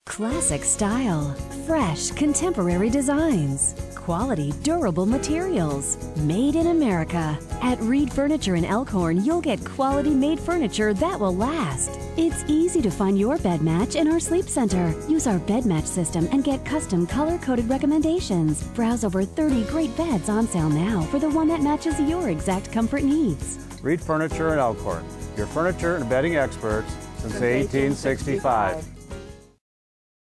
Classic style, fresh, contemporary designs, quality, durable materials, made in America. At Reed Furniture in Elkhorn, you'll get quality-made furniture that will last. It's easy to find your bed match in our sleep center. Use our BedMatch system and get custom color-coded recommendations. Browse over 30 great beds on sale now for the one that matches your exact comfort needs. Reed Furniture in Elkhorn, your furniture and bedding experts since 1865.